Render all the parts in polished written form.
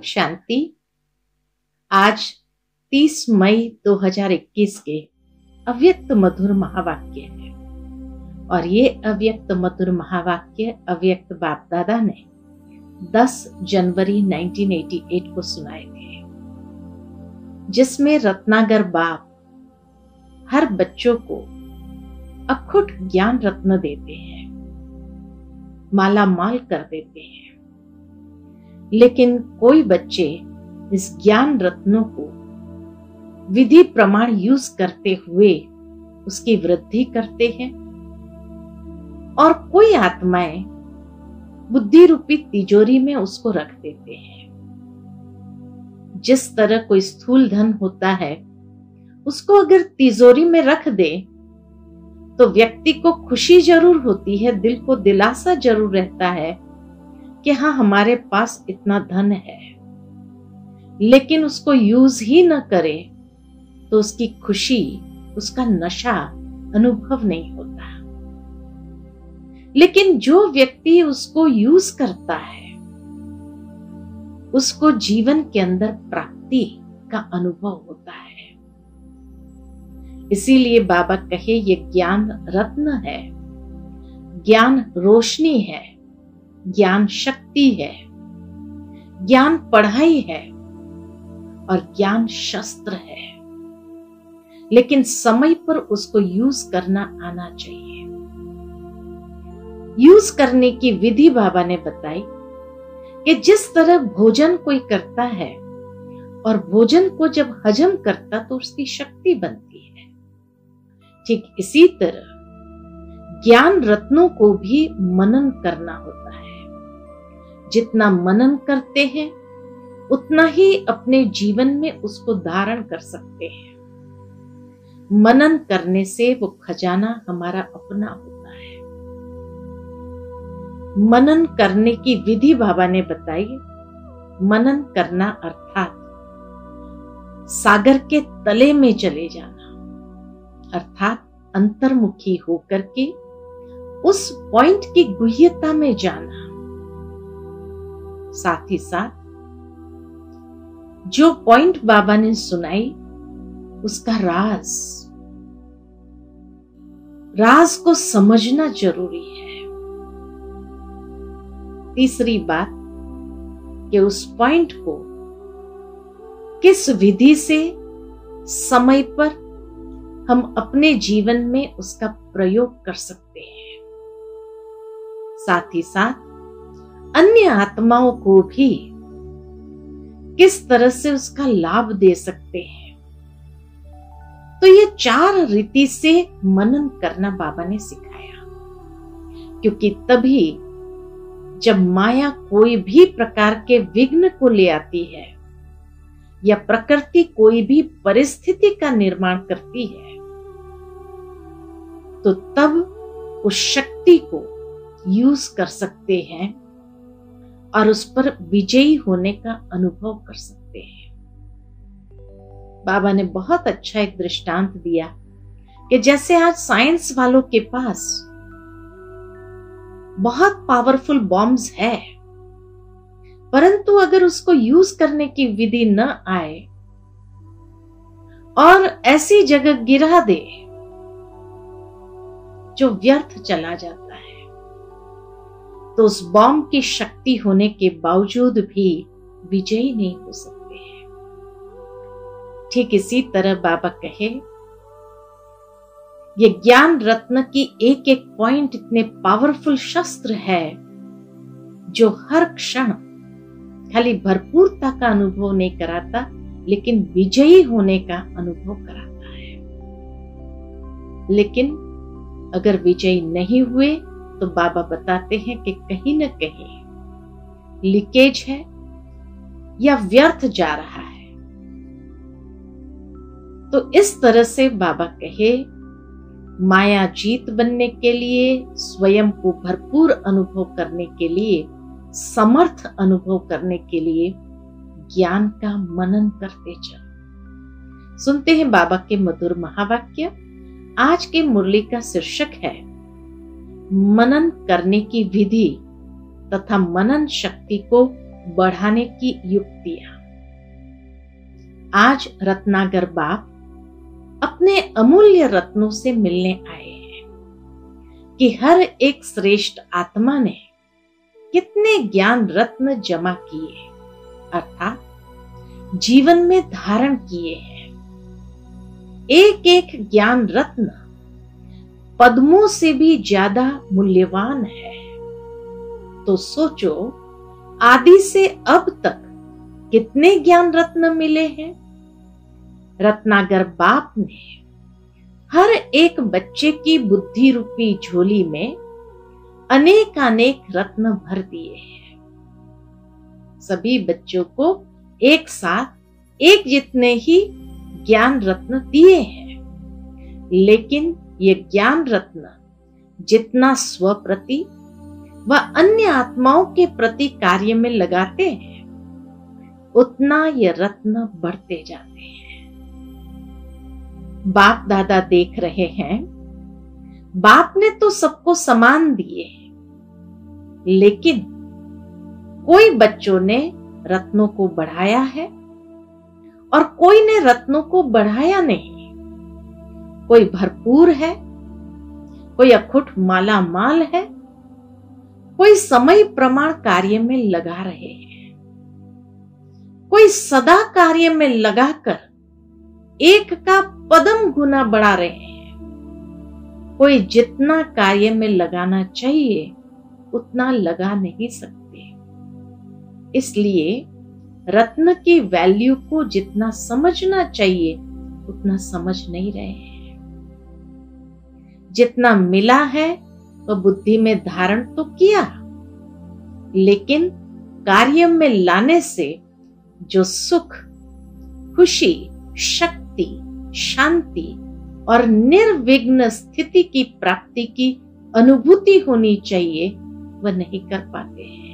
शांति। आज 30 मई 2021 के अव्यक्त मधुर महावाक्य है और ये अव्यक्त मधुर महावाक्य अव्यक्त बाप दादा ने 10 जनवरी 1988 को सुनाए थे, जिसमें रत्नागर बाप हर बच्चों को अखुट ज्ञान रत्न देते हैं, माला माल कर देते हैं। लेकिन कोई बच्चे इस ज्ञान रत्नों को विधि प्रमाण यूज करते हुए उसकी वृद्धि करते हैं और कोई आत्माएं बुद्धि रूपी तिजोरी में उसको रख देते हैं। जिस तरह कोई स्थूल धन होता है, उसको अगर तिजोरी में रख दे तो व्यक्ति को खुशी जरूर होती है, दिल को दिलासा जरूर रहता है कि हाँ, हमारे पास इतना धन है। लेकिन उसको यूज ही न करे तो उसकी खुशी, उसका नशा अनुभव नहीं होता। लेकिन जो व्यक्ति उसको यूज करता है, उसको जीवन के अंदर प्राप्ति का अनुभव होता है। इसीलिए बाबा कहे ये ज्ञान रत्न है, ज्ञान रोशनी है, ज्ञान शक्ति है, ज्ञान पढ़ाई है और ज्ञान शस्त्र है। लेकिन समय पर उसको यूज करना आना चाहिए। यूज करने की विधि बाबा ने बताई कि जिस तरह भोजन कोई करता है और भोजन को जब हजम करता तो उसकी शक्ति बनती है, ठीक इसी तरह ज्ञान रत्नों को भी मनन करना होता है। जितना मनन करते हैं उतना ही अपने जीवन में उसको धारण कर सकते हैं। मनन करने से वो खजाना हमारा अपना होता है। मनन करने की विधि बाबा ने बताई। मनन करना अर्थात सागर के तले में चले जाना, अर्थात अंतर्मुखी होकर के उस पॉइंट की गुह्यता में जाना। साथ ही साथ जो पॉइंट बाबा ने सुनाई उसका राज को समझना जरूरी है। तीसरी बात कि उस पॉइंट को किस विधि से समय पर हम अपने जीवन में उसका प्रयोग कर सकते हैं। साथ ही साथ अन्य आत्माओं को भी किस तरह से उसका लाभ दे सकते हैं। तो ये 4 रीति से मनन करना बाबा ने सिखाया, क्योंकि तभी जब माया कोई भी प्रकार के विघ्न को ले आती है या प्रकृति कोई भी परिस्थिति का निर्माण करती है, तो तब उस शक्ति को यूज कर सकते हैं और उस पर विजयी होने का अनुभव कर सकते हैं। बाबा ने बहुत अच्छा एक दृष्टांत दिया कि जैसे आज साइंस वालों के पास बहुत पावरफुल बॉम्ब्स है, परंतु अगर उसको यूज करने की विधि न आए और ऐसी जगह गिरा दे जो व्यर्थ चला जाता है, तो उस बॉम्ब की शक्ति होने के बावजूद भी विजयी नहीं हो सकते हैं। ठीक इसी तरह बाबा कहे ये ज्ञान रत्न की एक एक पॉइंट इतने पावरफुल शस्त्र है जो हर क्षण खाली भरपूरता का अनुभव नहीं कराता, लेकिन विजयी होने का अनुभव कराता है। लेकिन अगर विजयी नहीं हुए तो बाबा बताते हैं कि कहीं न कहीं लीकेज है या व्यर्थ जा रहा है। तो इस तरह से बाबा कहे माया जीत बनने के लिए, स्वयं को भरपूर अनुभव करने के लिए, समर्थ अनुभव करने के लिए ज्ञान का मनन करते चलो। सुनते हैं बाबा के मधुर महावाक्य। आज के मुरली का शीर्षक है मनन करने की विधि तथा मनन शक्ति को बढ़ाने की युक्तियां। आज रत्नाकर बाप अपने अमूल्य रत्नों से मिलने आए हैं कि हर एक श्रेष्ठ आत्मा ने कितने ज्ञान रत्न जमा किए, अर्थात जीवन में धारण किए हैं। एक एक ज्ञान रत्न पद्मों से भी ज्यादा मूल्यवान है। तो सोचो, आदि से अब तक कितने ज्ञान रत्न मिले हैं। रत्नाकर बाप ने हर एक बच्चे की बुद्धि रूपी झोली में अनेक रत्न भर दिए हैं। सभी बच्चों को एक साथ एक जितने ही ज्ञान रत्न दिए हैं, लेकिन ये ज्ञान रत्न जितना स्वप्रति व अन्य आत्माओं के प्रति कार्य में लगाते हैं, उतना ये रत्न बढ़ते जाते हैं। बाप दादा देख रहे हैं, बाप ने तो सबको समान दिए, लेकिन कोई बच्चों ने रत्नों को बढ़ाया है और कोई ने रत्नों को बढ़ाया नहीं। कोई भरपूर है, कोई अखुट माला माल है, कोई समय प्रमाण कार्य में लगा रहे हैं, कोई सदा कार्य में लगाकर एक का पदम गुना बढ़ा रहे हैं, कोई जितना कार्य में लगाना चाहिए उतना लगा नहीं सकते। इसलिए रत्न की वैल्यू को जितना समझना चाहिए उतना समझ नहीं रहे हैं। जितना मिला है वह बुद्धि में धारण तो किया, लेकिन कार्य में लाने से जो सुख, खुशी, शक्ति, शांति और निर्विघ्न स्थिति की प्राप्ति की अनुभूति होनी चाहिए, वह नहीं कर पाते हैं।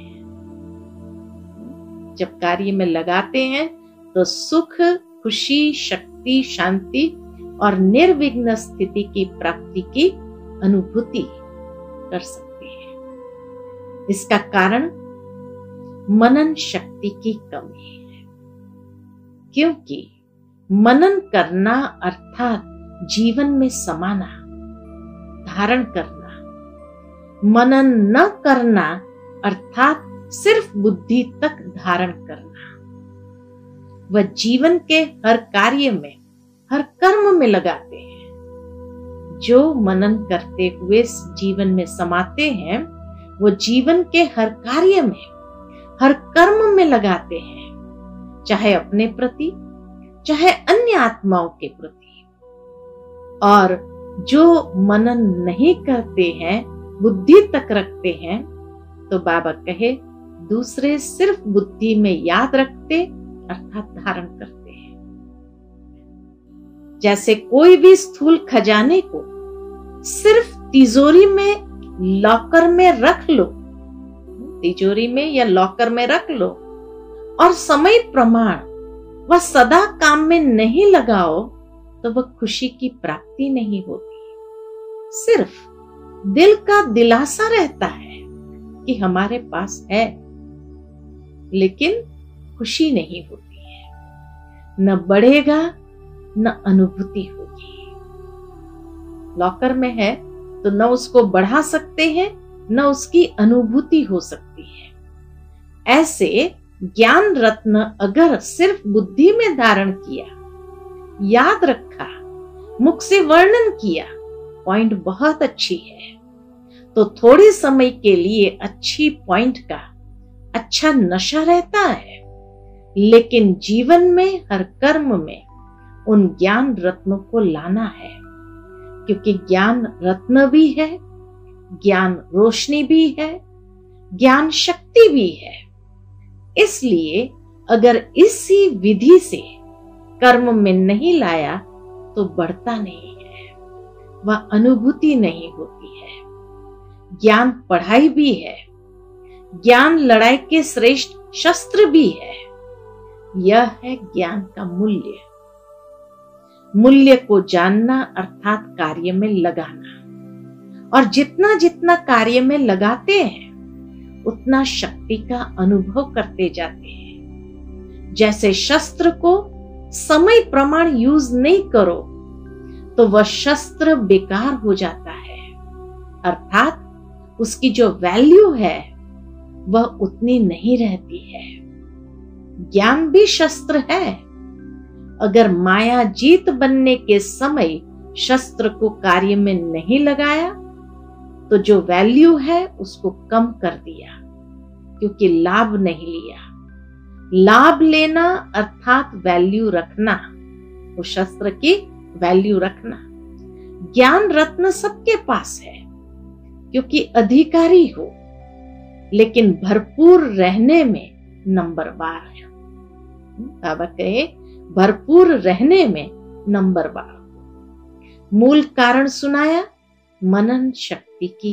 जब कार्य में लगाते हैं तो सुख, खुशी, शक्ति, शांति और निर्विघ्न स्थिति की प्राप्ति की अनुभूति कर सकते हैं। इसका कारण मनन शक्ति की कमी है, क्योंकि मनन करना अर्थात जीवन में समाना, धारण करना। मनन न करना अर्थात सिर्फ बुद्धि तक धारण करना। वह जीवन के हर कार्य में, हर कर्म में लगाते हैं। जो मनन करते हुए जीवन में समाते हैं, वो जीवन के हर कार्य में, हर कर्म में लगाते हैं, चाहे अपने प्रति, चाहे अन्य आत्माओं के प्रति। और जो मनन नहीं करते हैं, बुद्धि तक रखते हैं, तो बाबा कहे दूसरे सिर्फ बुद्धि में याद रखते अर्थात धारण करते हैं। जैसे कोई भी स्थूल खजाने को सिर्फ तिजोरी में, लॉकर में रख लो, तिजोरी में या लॉकर में रख लो और समय प्रमाण वह सदा काम में नहीं लगाओ, तो वह खुशी की प्राप्ति नहीं होती। सिर्फ दिल का दिलासा रहता है कि हमारे पास है, लेकिन खुशी नहीं होती है। न बढ़ेगा न अनुभूति होगी। लॉकर में है तो न उसको बढ़ा सकते हैं, न उसकी अनुभूति हो सकती है। ऐसे ज्ञान रत्न अगर सिर्फ बुद्धि में धारण किया, याद रखा, मुख से वर्णन किया, पॉइंट बहुत अच्छी है, तो थोड़े समय के लिए अच्छी पॉइंट का अच्छा नशा रहता है, लेकिन जीवन में, हर कर्म में उन ज्ञान रत्नों को लाना है। क्योंकि ज्ञान रत्न भी है, ज्ञान रोशनी भी है, ज्ञान शक्ति भी है। इसलिए अगर इसी विधि से कर्म में नहीं लाया तो बढ़ता नहीं है, वह अनुभूति नहीं होती है। ज्ञान पढ़ाई भी है, ज्ञान लड़ाई के श्रेष्ठ शस्त्र भी है। यह है ज्ञान का मूल्य। मूल्य को जानना अर्थात कार्य में लगाना, और जितना जितना कार्य में लगाते हैं उतना शक्ति का अनुभव करते जाते हैं। जैसे शस्त्र को समय प्रमाण यूज नहीं करो तो वह शस्त्र बेकार हो जाता है, अर्थात उसकी जो वैल्यू है वह उतनी नहीं रहती है। ज्ञान भी शस्त्र है। अगर माया जीत बनने के समय शस्त्र को कार्य में नहीं लगाया तो जो वैल्यू है उसको कम कर दिया, क्योंकि लाभ नहीं लिया। लाभ लेना अर्थात वैल्यू रखना, वो शस्त्र की वैल्यू रखना। ज्ञान रत्न सबके पास है क्योंकि अधिकारी हो, लेकिन भरपूर रहने में नंबरवार है। बाबा कहे भरपूर रहने में नंबरवार। मूल कारण सुनाया, मनन शक्ति की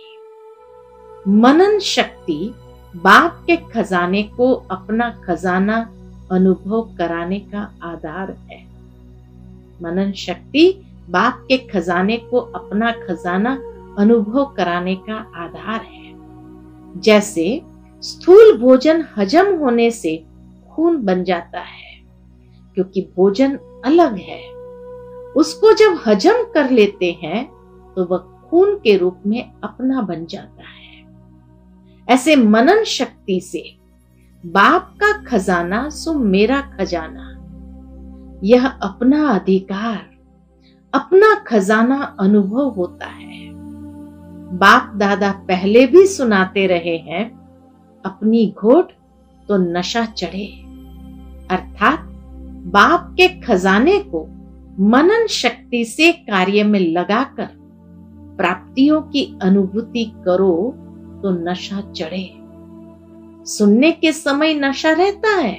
कमी। मनन शक्ति बाप के खजाने को अपना खजाना अनुभव कराने का आधार है। मनन शक्ति बाप के खजाने को अपना खजाना अनुभव कराने का आधार है। जैसे स्थूल भोजन हजम होने से खून बन जाता है, क्योंकि भोजन अलग है। उसको जब हजम कर लेते हैं तो वह खून के रूप में अपना बन जाता है। ऐसे मनन शक्ति से बाप का खजाना सो मेरा खजाना, यह अपना अधिकार, अपना खजाना अनुभव होता है। बाप दादा पहले भी सुनाते रहे हैं, अपनी घोट तो नशा चढ़े, अर्थात बाप के खजाने को मनन शक्ति से कार्य में लगाकर प्राप्तियों की अनुभूति करो तो नशा चढ़े। सुनने के समय नशा रहता है,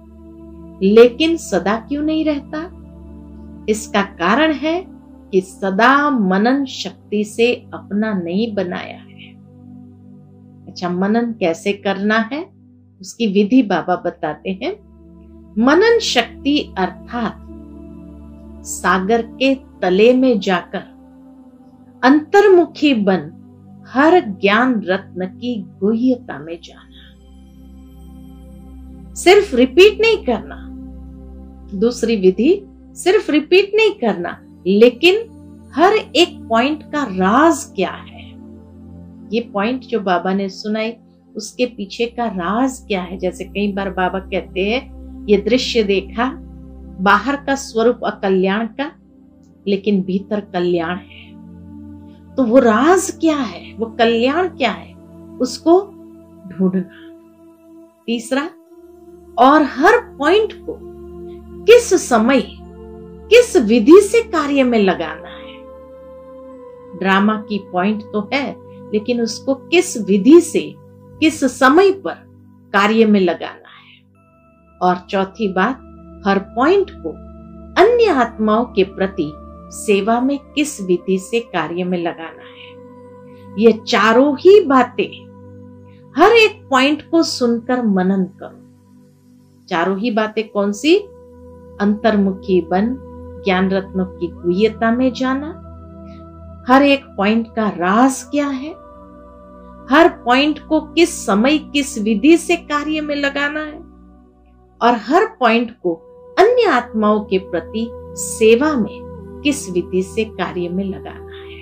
लेकिन सदा क्यों नहीं रहता? इसका कारण है कि सदा मनन शक्ति से अपना नहीं बनाया है। अच्छा, मनन कैसे करना है उसकी विधि बाबा बताते हैं। मनन शक्ति अर्थात सागर के तले में जाकर अंतर्मुखी बन हर ज्ञान रत्न की गुह्यता में जाना। सिर्फ रिपीट नहीं करना, दूसरी विधि सिर्फ रिपीट नहीं करना, लेकिन हर एक पॉइंट का राज क्या है, ये पॉइंट जो बाबा ने सुनाई उसके पीछे का राज क्या है। जैसे कई बार बाबा कहते हैं ये दृश्य देखा, बाहर का स्वरूप अकल्याण का, लेकिन भीतर कल्याण है। तो वो राज क्या है, वो कल्याण क्या है, उसको ढूंढना। तीसरा, और हर पॉइंट को किस समय किस विधि से कार्य में लगाना है। ड्रामा की पॉइंट तो है, लेकिन उसको किस विधि से किस समय पर कार्य में लगाना है। और चौथी बात, हर पॉइंट को अन्य आत्माओं के प्रति सेवा में किस विधि से कार्य में लगाना है। ये चारों ही बातें हर एक पॉइंट को सुनकर मनन करो। चारों ही बातें कौन सी? अंतर्मुखी बन ज्ञान रत्नों की गुह्यता में जाना, हर एक पॉइंट का राज क्या है, हर पॉइंट को किस समय किस विधि से कार्य में लगाना है, और हर पॉइंट को अन्य आत्माओं के प्रति सेवा में किस विधि से कार्य में लगाना है।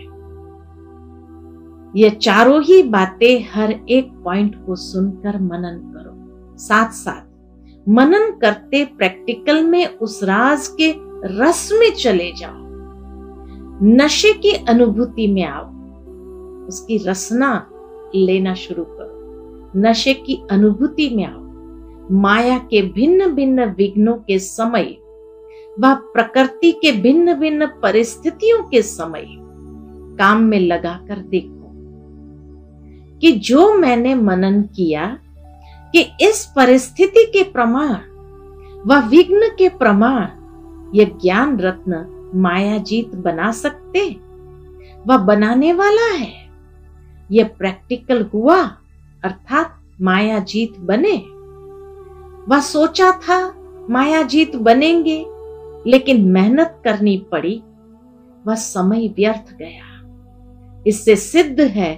ये चारों ही बातें हर एक पॉइंट को सुनकर मनन करो। साथ साथ मनन करते प्रैक्टिकल में उस राज के रस में चले जाओ, नशे की अनुभूति में आओ, उसकी रसना लेना शुरू करो, नशे की अनुभूति में आओ। माया के भिन्न भिन्न विघ्नों के समय व प्रकृति के भिन्न भिन्न परिस्थितियों के समय काम में लगाकर देखो कि जो मैंने मनन किया कि इस परिस्थिति के प्रमाण व विघ्न के प्रमाण ये ज्ञान रत्न माया जीत बना सकते, वह बनाने वाला है। यह प्रैक्टिकल हुआ, अर्थात माया जीत बने। वह सोचा था माया जीत बनेंगे, लेकिन मेहनत करनी पड़ी, वह समय व्यर्थ गया। इससे सिद्ध है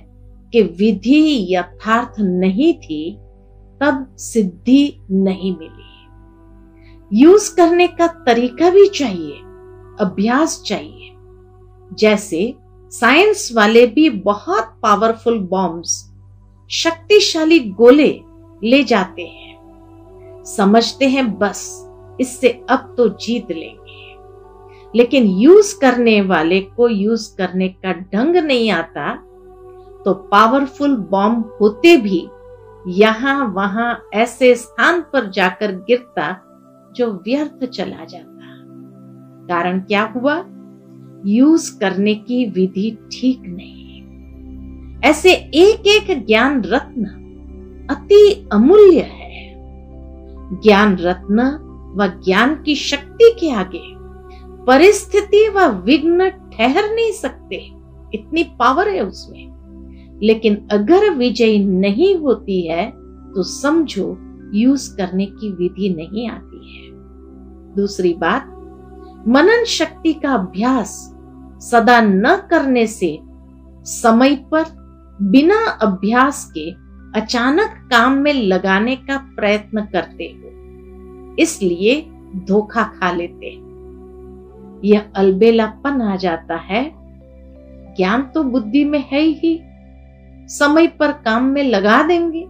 कि विधि यथार्थ नहीं थी, तब सिद्धि नहीं मिली। यूज करने का तरीका भी चाहिए, अभ्यास चाहिए। जैसे साइंस वाले भी बहुत पावरफुल बॉम्ब्स, शक्तिशाली गोले ले जाते हैं, समझते हैं बस इससे अब तो जीत लेंगे, लेकिन यूज करने वाले को यूज करने का ढंग नहीं आता तो पावरफुल बॉम्ब होते भी यहां वहां ऐसे स्थान पर जाकर गिरता जो व्यर्थ चला जाता। कारण क्या हुआ? यूज करने की विधि ठीक नहीं। ऐसे एक एक ज्ञान रत्न अति अमूल्य है। ज्ञान रत्न व ज्ञान की शक्ति के आगे परिस्थिति व विघ्न ठहर नहीं सकते, इतनी पावर है उसमें। लेकिन अगर विजय नहीं होती है तो समझो यूज करने की विधि नहीं आती है। दूसरी बात, मनन शक्ति का अभ्यास सदा न करने से समय पर बिना अभ्यास के अचानक काम में लगाने का प्रयत्न करते हो, इसलिए धोखा खा लेते। यह अलबेलापन आ जाता है। ज्ञान तो बुद्धि में है ही, समय पर काम में लगा देंगे,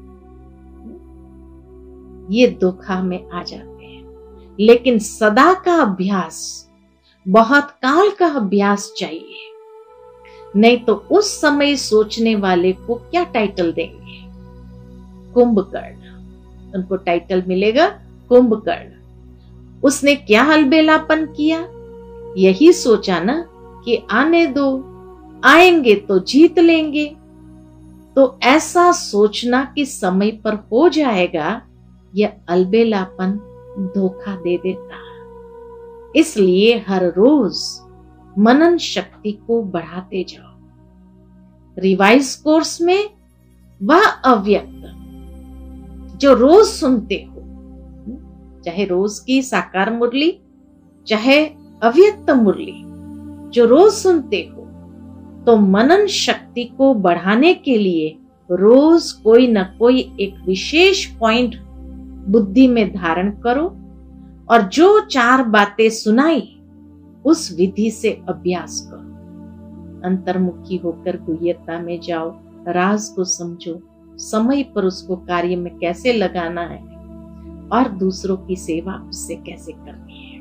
ये धोखा में आ जाते हैं। लेकिन सदा का अभ्यास, बहुत काल का अभ्यास चाहिए, नहीं तो उस समय सोचने वाले को क्या टाइटल देंगे? कुंभकर्ण। उनको टाइटल मिलेगा कुंभकर्ण। उसने क्या अलबेलापन किया? यही सोचा ना कि आने दो, आएंगे तो जीत लेंगे। तो ऐसा सोचना कि समय पर हो जाएगा, यह अलबेलापन धोखा दे देता। इसलिए हर रोज मनन शक्ति को बढ़ाते जाओ। रिवाइज कोर्स में वह अव्यक्त जो रोज सुनते हो, चाहे रोज की साकार मुरली, चाहे अव्यक्त मुरली, जो रोज सुनते हो, तो मनन शक्ति को बढ़ाने के लिए रोज कोई न कोई एक विशेष पॉइंट बुद्धि में धारण करो और जो 4 बातें सुनाई उस विधि से अभ्यास करो। अंतर्मुखी होकर गुह्यता में जाओ, राज को समझो, समय पर उसको कार्य में कैसे लगाना है और दूसरों की सेवा उससे कैसे करनी है।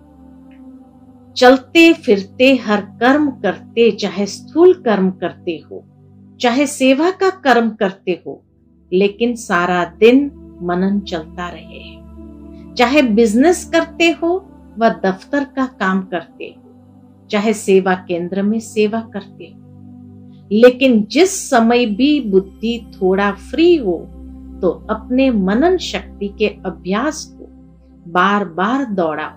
चलते फिरते हर कर्म करते, चाहे स्थूल कर्म करते हो, चाहे सेवा का कर्म करते हो, लेकिन सारा दिन मनन चलता रहे। चाहे बिजनेस करते हो व दफ्तर का काम करते हो, चाहे सेवा केंद्र में सेवा करते हो, लेकिन जिस समय भी बुद्धि थोड़ा फ्री हो तो अपने मनन शक्ति के अभ्यास को बार बार दोहराओ।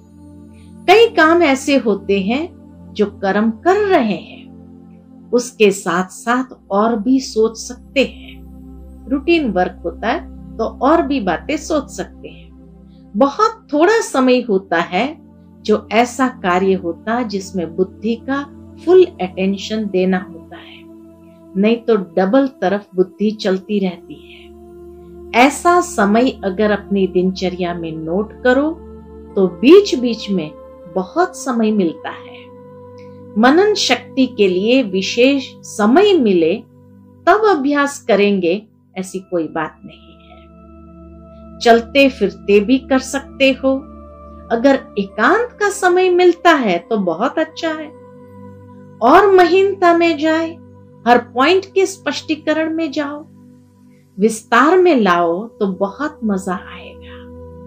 कई काम ऐसे होते हैं जो कर्म कर रहे हैं, उसके साथ साथ और भी सोच सकते हैं। रूटीन वर्क होता है तो और भी बातें सोच सकते हैं। बहुत थोड़ा समय होता है जो ऐसा कार्य होता है जिसमें बुद्धि का फुल अटेंशन देना होता है, नहीं तो डबल तरफ बुद्धि चलती रहती है। ऐसा समय अगर अपनी दिनचर्या में नोट करो तो बीच बीच में बहुत समय मिलता है। मनन शक्ति के लिए विशेष समय मिले तब अभ्यास करेंगे, ऐसी कोई बात नहीं है। चलते फिरते भी कर सकते हो। अगर एकांत का समय मिलता है तो बहुत अच्छा है। और महीनता में जाए, हर पॉइंट के स्पष्टीकरण में जाओ, विस्तार में लाओ तो बहुत मजा आएगा।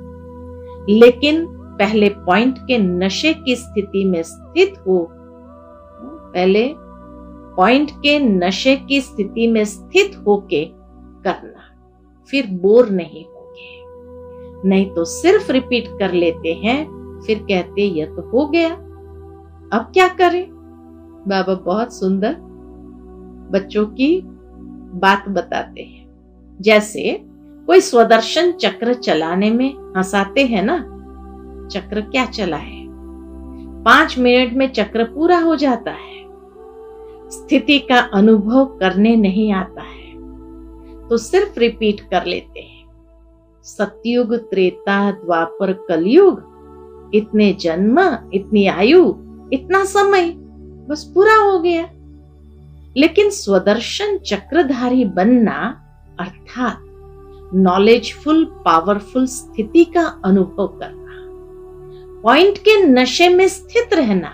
लेकिन पहले पॉइंट के नशे की स्थिति में स्थित हो, पहले पॉइंट के नशे की स्थिति में स्थित होके करना, फिर बोर नहीं होगे। नहीं तो सिर्फ रिपीट कर लेते हैं, फिर कहते यह तो हो गया, अब क्या करें। बाबा बहुत सुंदर बच्चों की बात बताते हैं। जैसे कोई स्वदर्शन चक्र चलाने में हंसाते हैं ना, चक्र क्या चला है, 5 मिनट में चक्र पूरा हो जाता है। स्थिति का अनुभव करने नहीं आता है तो सिर्फ रिपीट कर लेते हैं, सतयुग, त्रेता, द्वापर, कलयुग, इतने जन्म, इतनी आयु, इतना समय, बस पूरा हो गया। लेकिन स्वदर्शन चक्रधारी बनना अर्थात नॉलेजफुल, पावरफुल स्थिति का अनुभव करना, पॉइंट के नशे में स्थित रहना,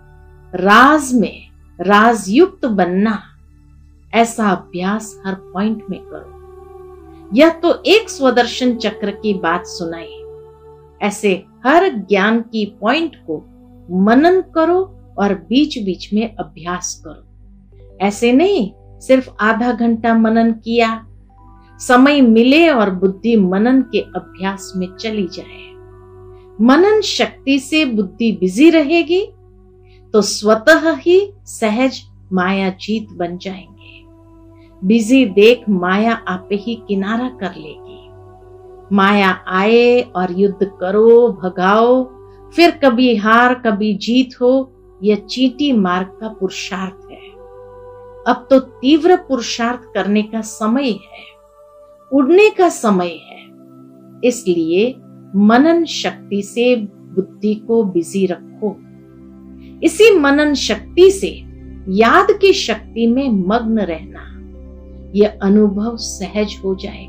राज में राजयुक्त बनना, ऐसा अभ्यास हर पॉइंट में करो। यह तो एक स्वदर्शन चक्र की बात सुनाई, ऐसे हर ज्ञान की पॉइंट को मनन करो और बीच बीच में अभ्यास करो। ऐसे नहीं सिर्फ आधा घंटा मनन किया, समय मिले और बुद्धि मनन के अभ्यास में चली जाए। मनन शक्ति से बुद्धि बिजी रहेगी तो स्वतः ही सहज माया जीत बन जाएंगे। बिजी देख माया आपे ही किनारा कर लेगी। माया आए और युद्ध करो, भगाओ, फिर कभी हार कभी जीत हो, यह चींटी मार्ग का पुरुषार्थ है। अब तो तीव्र पुरुषार्थ करने का समय है, उड़ने का समय है। इसलिए मनन शक्ति से बुद्धि को बिजी रखो। इसी मनन शक्ति से याद की शक्ति में मग्न रहना, यह अनुभव सहज हो जाएगा।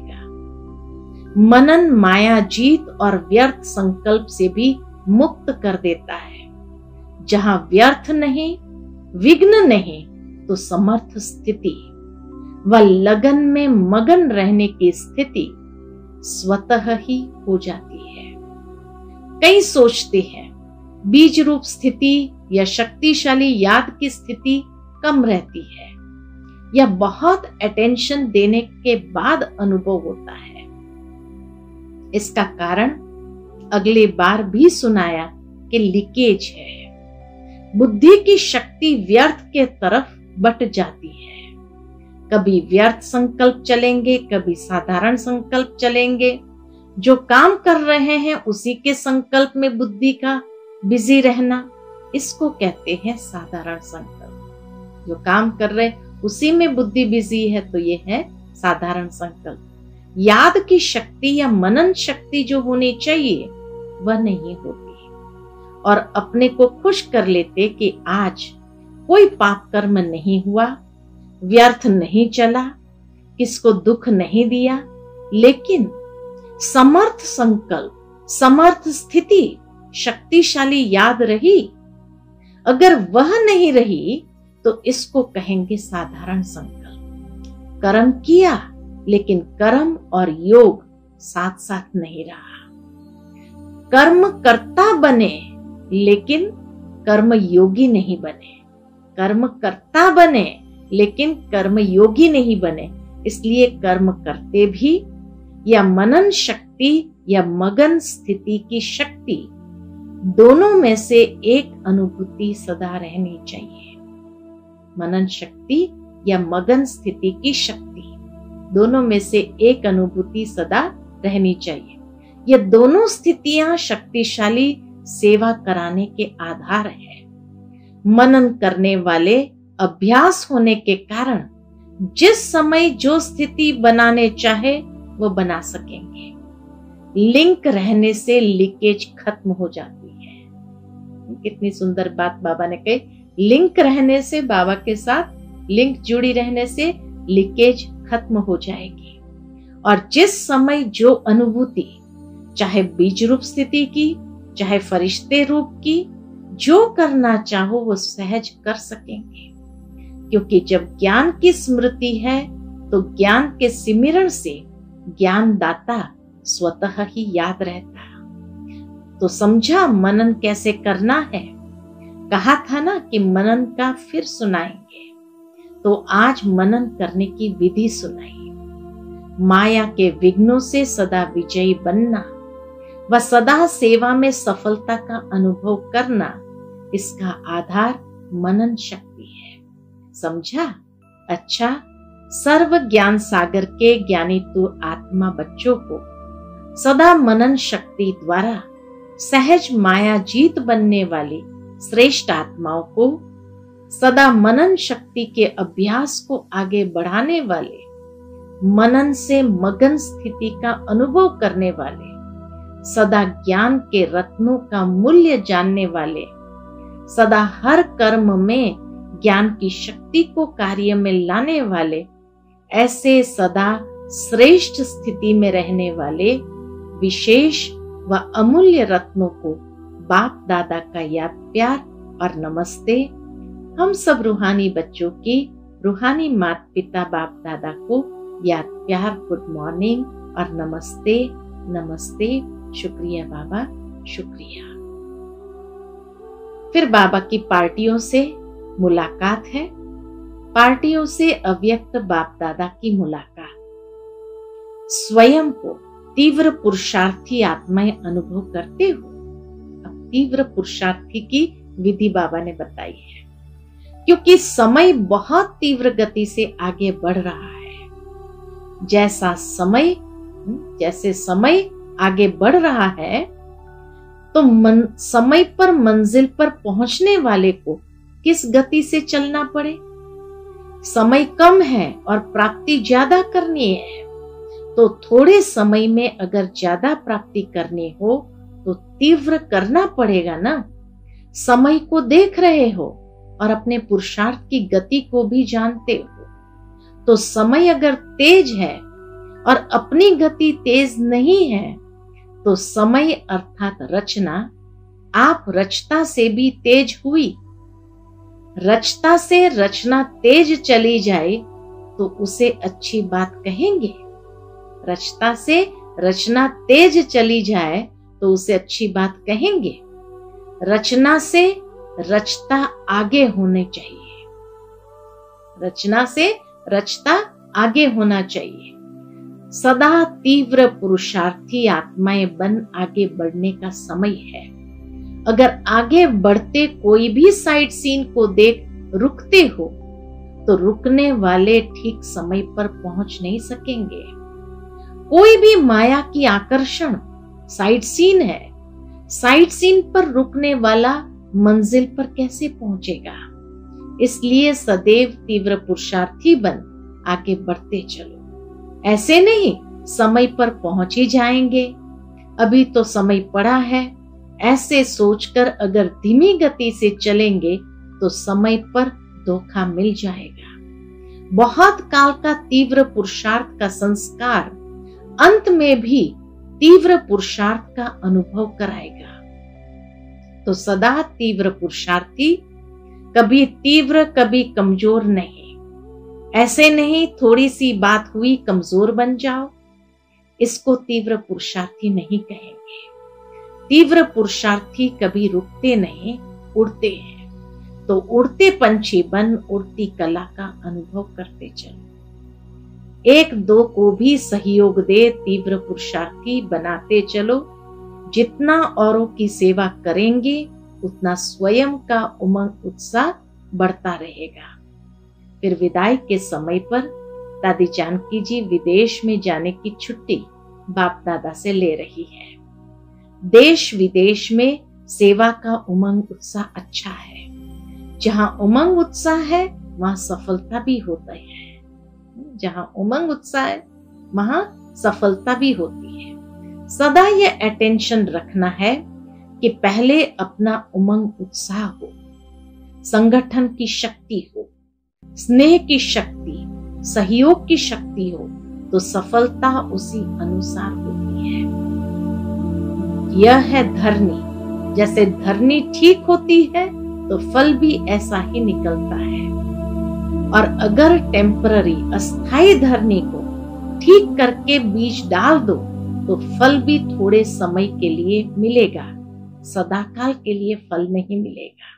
मनन माया जीत और व्यर्थ संकल्प से भी मुक्त कर देता है। जहां व्यर्थ नहीं, विघ्न नहीं, तो समर्थ स्थिति व लगन में मगन रहने की स्थिति स्वतः ही हो जाती है। कई सोचते हैं बीज रूप स्थिति या शक्तिशाली याद की स्थिति कम रहती है। यह बहुत अटेंशन देने के बाद अनुभव होता है। इसका कारण अगले बार भी सुनाया कि लीकेज है। बुद्धि की शक्ति व्यर्थ के तरफ बट जाती है। कभी व्यर्थ संकल्प चलेंगे, कभी साधारण संकल्प चलेंगे। जो काम कर रहे हैं उसी के संकल्प में बुद्धि का बिजी रहना, इसको कहते हैं साधारण संकल्प। जो काम कर रहे उसी में बुद्धि बिजी है तो ये है साधारण संकल्प। याद की शक्ति या मनन शक्ति जो होनी चाहिए वह नहीं होती और अपने को खुश कर लेते कि आज कोई पाप कर्म नहीं हुआ, व्यर्थ नहीं चला, किसको दुख नहीं दिया। लेकिन समर्थ संकल्प, समर्थ स्थिति, शक्तिशाली याद रही। अगर वह नहीं रही तो इसको कहेंगे साधारण संकल्प। कर्म किया लेकिन कर्म और योग साथ साथ नहीं रहा। कर्म कर्ता बने लेकिन कर्म योगी नहीं बने। कर्म कर्ता बने लेकिन कर्म योगी नहीं बने। इसलिए कर्म करते भी या मनन शक्ति या मगन स्थिति की शक्ति, दोनों में से एक अनुभूति सदा रहनी चाहिए। मनन शक्ति या मगन स्थिति की शक्ति, दोनों में से एक अनुभूति सदा रहनी चाहिए। ये दोनों स्थितियां शक्तिशाली सेवा कराने के आधार है। मनन करने वाले अभ्यास होने के कारण जिस समय जो स्थिति बनाने चाहे वो बना सकेंगे। लिंक रहने से लीकेज खत्म हो जाती है। कितनी सुंदर बात बाबा ने कही। लिंक रहने से, बाबा के साथ लिंक जुड़ी रहने से लीकेज खत्म हो जाएगी। और जिस समय जो अनुभूति, चाहे बीज रूप स्थिति की, चाहे फरिश्ते रूप की, जो करना चाहो वो सहज कर सकेंगे। क्योंकि जब ज्ञान की स्मृति है तो ज्ञान के सिमरण से ज्ञान दाता स्वतः ही याद रहता। तो समझा मनन कैसे करना है। कहा था ना कि मनन का फिर सुनाएंगे, तो आज मनन करने की विधि सुनाई। माया के विघ्नों से सदा विजयी बनना व सदा सेवा में सफलता का अनुभव करना, इसका आधार मनन शक्ति है। समझा? अच्छा, सर्व ज्ञान सागर के ज्ञानी तो आत्मा बच्चों को सदा मनन शक्ति द्वारा सहज माया जीत बनने वाली श्रेष्ठ आत्माओं को सदा मनन शक्ति के अभ्यास को आगे बढ़ाने वाले, मनन से मगन स्थिति का अनुभव करने वाले, सदा ज्ञान के रत्नों का मूल्य जानने वाले, सदा हर कर्म में ज्ञान की शक्ति को कार्य में लाने वाले, ऐसे सदा श्रेष्ठ स्थिति में रहने वाले विशेष व अमूल्य रत्नों को बाप दादा का याद प्यार और नमस्ते। हम सब रूहानी बच्चों की रूहानी माता पिता बाप दादा को याद प्यार गुड मॉर्निंग और नमस्ते नमस्ते। शुक्रिया बाबा, शुक्रिया। फिर बाबा की पार्टियों से मुलाकात है। पार्टियों से अव्यक्त बाप दादा की मुलाकात। स्वयं को तीव्र पुरुषार्थी आत्माएं अनुभव करते हो। अब तीव्र पुरुषार्थी की विधि बाबा ने बताई है, क्योंकि समय बहुत तीव्र गति से आगे बढ़ रहा है। जैसे समय आगे बढ़ रहा है तो समय पर मंजिल पर पहुंचने वाले को किस गति से चलना पड़े। समय कम है और प्राप्ति ज्यादा करनी है, तो थोड़े समय में अगर ज्यादा प्राप्ति करनी हो तो तीव्र करना पड़ेगा ना। समय को देख रहे हो और अपने पुरुषार्थ की गति को भी जानते हो, तो समय अगर तेज है और अपनी गति तेज नहीं है तो समय अर्थात रचना, आप रचता से भी तेज हुई। रचता से रचना तेज चली जाए तो उसे अच्छी बात कहेंगे। रचता से रचना तेज चली जाए तो उसे अच्छी बात कहेंगे। रचना से रचता आगे होने चाहिए। रचना से रचता आगे होना चाहिए। सदा तीव्र पुरुषार्थी आत्माएं बन आगे बढ़ने का समय है। अगर आगे बढ़ते कोई भी साइड सीन को देख रुकते हो तो रुकने वाले ठीक समय पर पहुंच नहीं सकेंगे। कोई भी माया की आकर्षण साइड सीन है। साइड सीन पर रुकने वाला मंजिल पर कैसे पहुंचेगा। इसलिए सदैव तीव्र पुरुषार्थी बन आगे बढ़ते चलो। ऐसे नहीं समय पर पहुंच ही जाएंगे, अभी तो समय पड़ा है, ऐसे सोचकर अगर धीमी गति से चलेंगे तो समय पर धोखा मिल जाएगा। बहुत काल का तीव्र पुरुषार्थ का संस्कार अंत में भी तीव्र पुरुषार्थ का अनुभव कराएगा। तो सदा तीव्र पुरुषार्थी, कभी तीव्र कभी कमजोर नहीं। ऐसे नहीं थोड़ी सी बात हुई कमजोर बन जाओ, इसको तीव्र पुरुषार्थी नहीं कहेंगे। तीव्र पुरुषार्थी कभी रुकते नहीं, उड़ते हैं। तो उड़ते पंछी बन उड़ती कला का अनुभव करते चलो। एक दो को भी सहयोग दे तीव्र पुरुषार्थी बनाते चलो। जितना औरों की सेवा करेंगे उतना स्वयं का उमंग उत्साह बढ़ता रहेगा। फिर विदाई के समय पर दादी जानकी जी विदेश में जाने की छुट्टी बाप दादा से ले रही है। देश विदेश में सेवा का उमंग उत्साह अच्छा है। जहां उमंग उत्साह है वहां सफलता भी होता है। जहां उमंग उत्साह है वहां सफलता भी होती है। सदा ये अटेंशन रखना है कि पहले अपना उमंग उत्साह हो, संगठन की शक्ति हो, स्नेह की शक्ति, सहयोग की शक्ति हो, तो सफलता उसी अनुसार होती है। यह है धरनी। जैसे धरनी ठीक होती है तो फल भी ऐसा ही निकलता है। और अगर टेम्पररी अस्थाई धरनी को ठीक करके बीज डाल दो तो फल भी थोड़े समय के लिए मिलेगा, सदाकाल के लिए फल नहीं मिलेगा।